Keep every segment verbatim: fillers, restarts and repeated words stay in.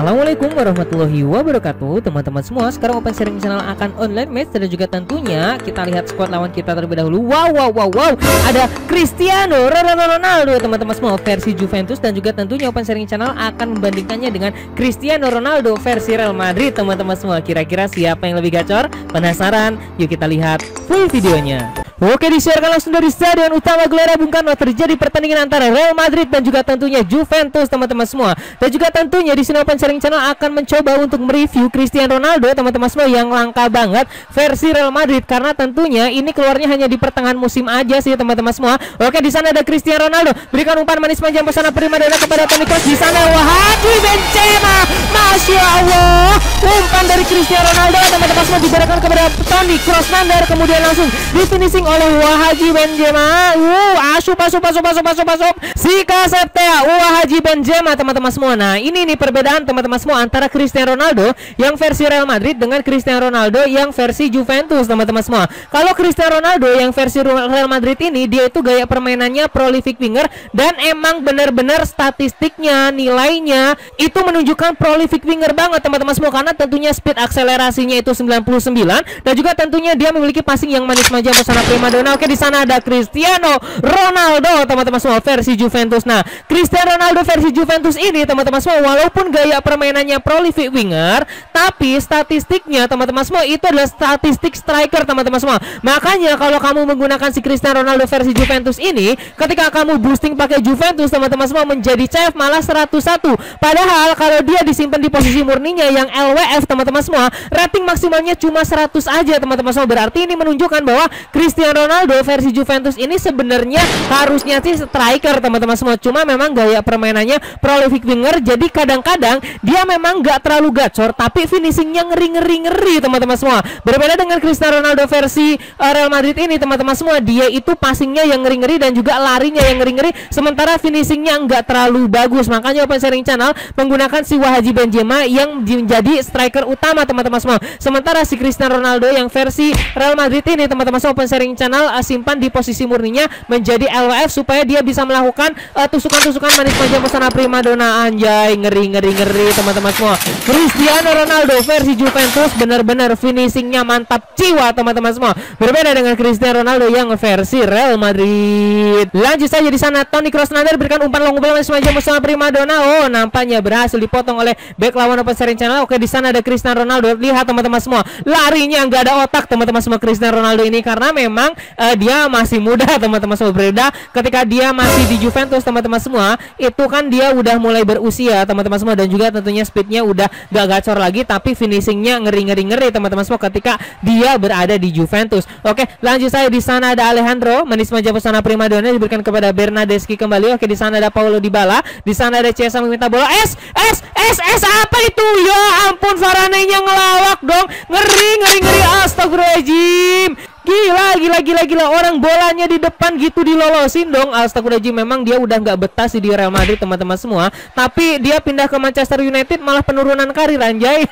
Assalamualaikum warahmatullahi wabarakatuh teman-teman semua. Sekarang open sharing channel akan online match dan juga tentunya kita lihat squad lawan kita terlebih dahulu. Wow wow wow wow, ada Cristiano Ronaldo teman-teman semua versi Juventus, dan juga tentunya open sharing channel akan membandingkannya dengan Cristiano Ronaldo versi Real Madrid teman-teman semua. Kira-kira siapa yang lebih gacor? Penasaran? Yuk kita lihat full videonya. Oke, disiarkan langsung dari Stadion Utama Gelora Bung Karno. Terjadi pertandingan antara Real Madrid dan juga tentunya Juventus teman-teman semua. Dan juga tentunya di sini open sharing channel akan mencoba untuk mereview Cristiano Ronaldo teman-teman semua yang langka banget versi Real Madrid, karena tentunya ini keluarnya hanya di pertengahan musim aja sih teman-teman semua. Oke, di sana ada Cristiano Ronaldo berikan umpan manis manja pesona primadona kepada Toni Kroos. Di sana Wahagi Benzema, masya Allah, umpan dari Cristiano Ronaldo teman-teman semua diberikan kepada Toni Kroos mandar, kemudian langsung di finishing oleh Wahagi Benzema. Uh, asup asup asup asup asup asup si Kaseptea Wahagi Benzema teman-teman semua. Nah, ini nih perbedaan teman-teman semua antara Cristiano Ronaldo yang versi Real Madrid dengan Cristiano Ronaldo yang versi Juventus teman-teman semua. Kalau Cristiano Ronaldo yang versi Real Madrid ini, dia itu gaya permainannya prolific winger, dan emang benar-benar statistiknya, nilainya itu menunjukkan prolific winger banget teman-teman semua, karena tentunya speed akselerasinya itu sembilan puluh sembilan, dan juga tentunya dia memiliki passing yang manis manja pesona primadona. Oke, di sana ada Cristiano Ronaldo teman-teman semua versi Juventus. Nah, Cristiano Ronaldo versi Juventus ini teman-teman semua, walaupun gaya permainannya prolific winger, tapi statistiknya teman-teman semua itu adalah statistik striker teman-teman semua. Makanya kalau kamu menggunakan si Cristiano Ronaldo versi Juventus ini, ketika kamu boosting pakai Juventus teman-teman semua menjadi C F malah seratus satu. Padahal kalau dia disimpan di posisi murninya yang L W F teman-teman semua, rating maksimalnya cuma seratus aja teman-teman semua. Berarti ini menunjukkan bahwa Cristiano Ronaldo versi Juventus ini sebenarnya harusnya sih striker teman-teman semua, cuma memang gaya permainannya prolific winger, jadi kadang-kadang dia memang nggak terlalu gacor tapi finishingnya ngeri-ngeri-ngeri teman-teman semua. Berbeda dengan Cristiano Ronaldo versi uh, Real Madrid ini teman-teman semua, dia itu passingnya yang ngeri-ngeri dan juga larinya yang ngeri-ngeri, sementara finishingnya nggak terlalu bagus. Makanya open sharing channel menggunakan si Wahagi Benzema yang menjadi striker utama teman-teman semua, sementara si Cristiano Ronaldo yang versi Real Madrid ini teman-teman semua open sharing channel uh, simpan di posisi murninya menjadi L W F supaya dia bisa melakukan tusukan-tusukan uh, manis manja pesona primadona. Anjay, ngeri-ngeri-ngeri teman-teman semua. Cristiano Ronaldo versi Juventus benar-benar finishingnya mantap jiwa teman-teman semua. Berbeda dengan Cristiano Ronaldo yang versi Real Madrid. Lanjut saja di sana Toni Kroos nadar berikan umpan long ball manis manja pesona primadona. Oh, nampaknya berhasil dipotong oleh back lawan open sharing channel. Oke, di sana ada Cristiano Ronaldo. Lihat teman-teman semua, larinya nggak ada otak teman-teman semua Cristiano Ronaldo ini, karena memang uh, dia masih muda teman-teman semua. Berbeda ketika dia masih di Juventus teman-teman semua, itu kan dia udah mulai berusia teman-teman semua, dan juga tentunya speednya udah gak gacor lagi, tapi finishingnya ngeri-ngeri-ngeri teman-teman semua ketika dia berada di Juventus. Oke, lanjut saya di sana ada Alejandro manis manja pesona primadona diberikan kepada Bernardeschi kembali. Oke, di sana ada Paulo Dybala, di sana ada Chiesa meminta bola. S S S S apa itu? Ya ampun, Varane-nya ngelawak dong. Ngeri ngeri ngeri astagfirullahaladzim. Gila, gila, gila, gila. Orang bolanya di depan gitu dilolosin dong. Astagfirullahaladzim, memang dia udah nggak betah sih di Real Madrid teman-teman semua. Tapi dia pindah ke Manchester United malah penurunan karir anjay.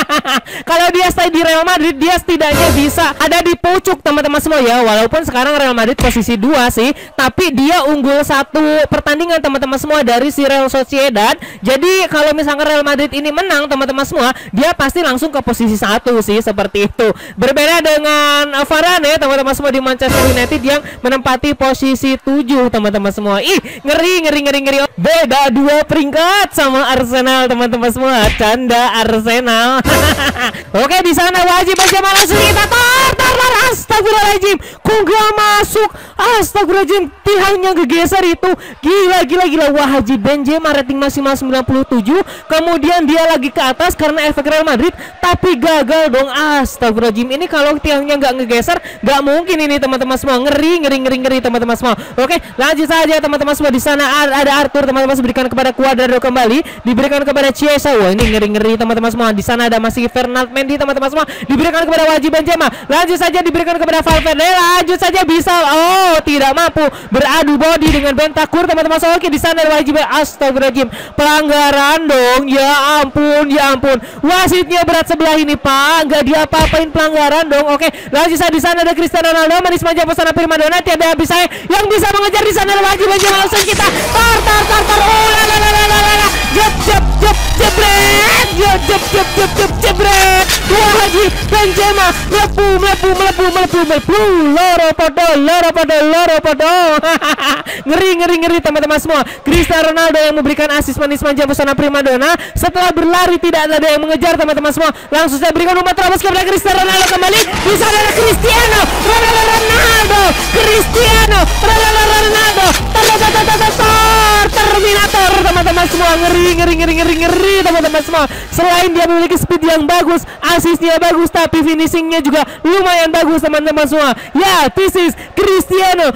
Kalau dia stay di Real Madrid, dia setidaknya bisa ada di pucuk teman-teman semua ya. Walaupun sekarang Real Madrid posisi dua sih, tapi dia unggul satu pertandingan teman-teman semua dari si Real Sociedad. Jadi kalau misalkan Real Madrid ini menang teman-teman semua, dia pasti langsung ke posisi satu sih, seperti itu. Berbeda dengan Varane teman-teman semua di Manchester United yang menempati posisi tujuh teman-teman semua. Ih, ngeri ngeri ngeri ngeri. Beda dua peringkat sama Arsenal teman-teman semua. Canda Arsenal. Oke, di sana wajib aja langsung kita tar tar tar. Astagfirullahaladzim, kok gak masuk? Astagfirullahaladzim, tiangnya kegeser itu. Gila gila gila. Wahagi Benzema rating maksimal sembilan puluh tujuh, kemudian dia lagi ke atas karena efek Real Madrid, tapi gagal dong. Astagfirullahaladzim, ini kalau tiangnya nggak ngegeser gak mungkin ini teman-teman semua. Ngeri ngeri ngeri ngeri teman-teman semua. Oke, lanjut saja teman-teman semua. Di sana ada Arthur teman-teman, berikan kepada Cuadrado kembali, diberikan kepada Chiesa. Wah, ini ngeri ngeri teman-teman semua. Di sana ada masih Fernand Mendy teman-teman semua, diberikan kepada Wahagi Benzema. Lanjut saja diberikan kepada Valverde. Lanjut saja bisa. Oh, tidak mampu beradu body dengan Bentancur teman-teman semua. Oke, di sana ada Wahagi Benzema. Astagfirullahaladzim, pelanggaran dong. Ya ampun, ya ampun. Wasitnya berat sebelah ini, Pak. Nggak diapa-apain pelanggaran dong. Oke, lanjut saja di sana ada Cristiano Ronaldo manis manja pesona primadona, tiada habis saya yang bisa mengejar. Di sana Wahagi Benzema, langsung kita tar tar tar tar. Oh la la la la la la. Jep jep jep jebret. jep jep jep jep jebret. Dua lagi Benzema, melebu melebu melebu melebu melebu. Loro podo, loro podo, loro podo. Ngeri ngeri ngeri teman-teman semua. Cristiano Ronaldo yang memberikan asis manis manja pesona primadona. Setelah berlari tidak ada yang mengejar teman-teman semua. Langsung saya berikan umpan terobos kepada Cristiano Ronaldo kembali. Di sana ada Cristiano Ronaldo, Cristiano Ronaldo, Terminator teman-teman semua. Ngeri ngeri ngeri ngeri ngeri teman-teman semua. Selain dia memiliki speed yang bagus, asisnya bagus, tapi finishingnya juga lumayan bagus teman-teman semua. Ya, this is Cristiano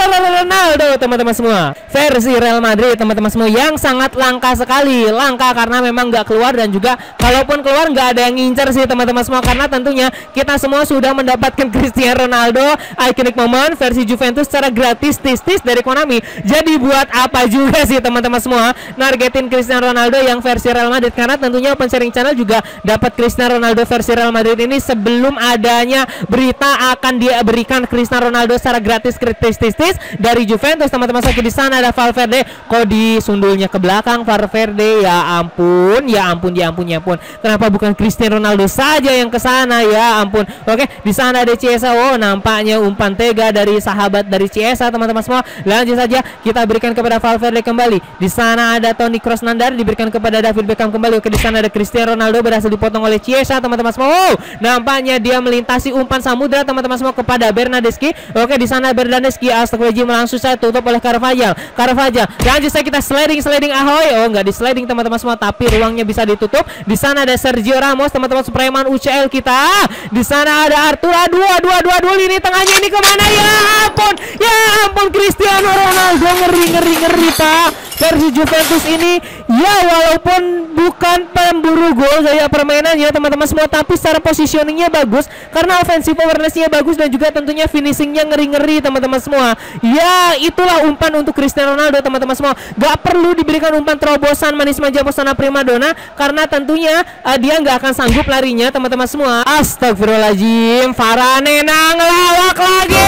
Ronaldo teman-teman semua. Versi Real Madrid teman-teman semua yang sangat langka sekali. Langka karena memang nggak keluar, dan juga kalaupun keluar nggak ada yang ngincer sih teman-teman semua, karena tentunya kita semua sudah mendapatkan Cristiano Ronaldo iconic moment versi Juventus secara gratis tis-tis dari Konami. Jadi buat apa juga sih teman-teman semua nargetin Cristiano Ronaldo yang versi Real Madrid, karena tentunya Open Sharing Channel juga dapat Cristiano Ronaldo versi Real Madrid ini sebelum adanya berita akan dia berikan Cristiano Ronaldo secara gratis gratis tis-tis dari Juventus teman-teman. Lagi di sana ada Valverde, kok disundulnya ke belakang Valverde, ya ampun ya ampun ya ampun ya ampun, kenapa bukan Cristiano Ronaldo saja yang ke sana, ya ampun. Oke, di sana ada Chiesa. Oh, nampaknya umpan tega dari sahabat dari Chiesa teman-teman semua. Lanjut saja kita berikan kepada Valverde kembali. Di sana ada Toni Kroos Nandar, diberikan kepada David Beckham kembali. Oke, di sana ada Cristiano Ronaldo, berhasil dipotong oleh Chiesa teman-teman semua. Oh, nampaknya dia melintasi umpan samudra teman-teman semua kepada Bernardeschi. Oke, di sana Bernardeschi astagfirullahaladzim, langsung saya tutup oleh Carvajal. Carvajal. Lanjut saya kita sliding sliding ahoy. Oh, nggak di sliding teman-teman semua, tapi ruangnya bisa ditutup. Di sana ada Sergio Ramos teman-teman, Preman U C L kita. Di sana ada Arthur. Aduh aduh aduh aduh, lini tengahnya ini kemana, ya ampun ya ampun, Cristiano Ronaldo. Ngeri ngeri ngeri pak versi Juventus ini. Ya, walaupun bukan pemburu gol gaya permainannya teman-teman semua, tapi secara positioningnya bagus karena offensive awareness-nya bagus, dan juga tentunya finishingnya ngeri-ngeri teman-teman semua. Ya, itulah umpan untuk Cristiano Ronaldo teman-teman semua. Gak perlu diberikan umpan terobosan manis manja pesona primadona, karena tentunya uh, dia nggak akan sanggup larinya teman-teman semua. Astagfirullahaladzim, Varane ngelawak lagi.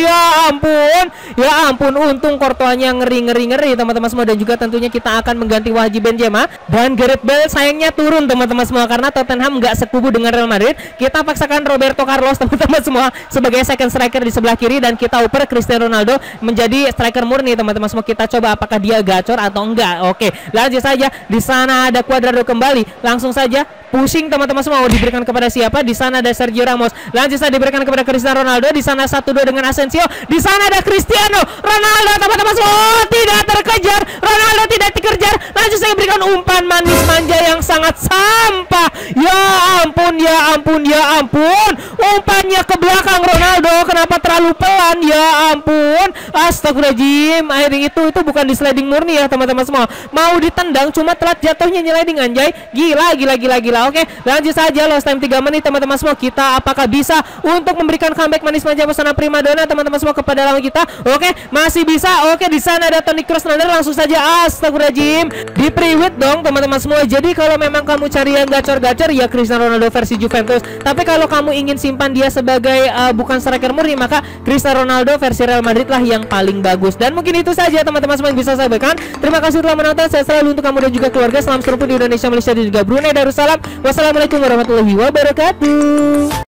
Ya ampun, ya ampun, untung Courtois-nya ngeri-ngeri-ngeri teman-teman semua, dan juga tentunya kita akan mengganti Wajib Benzema, dan Gareth Bale sayangnya turun teman-teman semua karena Tottenham nggak sekubu dengan Real Madrid. Kita paksakan Roberto Carlos teman-teman semua sebagai second striker di sebelah kiri, dan kita uper Cristiano Ronaldo menjadi striker murni teman-teman semua. Kita coba apakah dia gacor atau enggak. Oke, lanjut saja. Di sana ada Cuadrado kembali, langsung saja pushing teman-teman semua. Oh, diberikan kepada siapa? Di sana ada Sergio Ramos. Lanjut saja diberikan kepada Cristiano Ronaldo. Di sana satu dua dengan Asensio. Di sana ada Cristiano Ronaldo teman-teman semua. Oh, tidak terkejar. Ronaldo tidak dikejar. Lanjut saya berikan umpan manis manja yang sangat sampah. Ya ampun, ya ampun, ya ampun. Umpannya ke belakang Ronaldo. Kenapa terlalu pelan? Ya ampun. Astagfirullahaladzim. Akhirnya itu itu bukan di sliding murni ya teman-teman semua. Mau ditendang cuma telat jatuhnya sliding anjay. Gila, gila, gila, gila. Oke, lanjut saja. Lost time tiga menit teman-teman semua. Kita apakah bisa untuk memberikan comeback manis manja pesona primadona teman-teman semua kepada lawan kita? Oke, masih bisa. Oke, di sana ada Toni Kroos Nandar, langsung saja. Astagfirullahaladzim, di pre-wit dong teman-teman semua. Jadi kalau memang kamu cari yang gacor-gacor, ya Cristiano Ronaldo versi Juventus. Tapi kalau kamu ingin simpan dia sebagai uh, bukan striker murni, maka Cristiano Ronaldo versi Real Madrid lah yang paling bagus. Dan mungkin itu saja teman-teman semua yang bisa saya sampaikan. Terima kasih telah menonton. Saya selalu untuk kamu dan juga keluarga. Salam serumpun di Indonesia, Malaysia, dan juga Brunei Darussalam. Wassalamualaikum warahmatullahi wabarakatuh.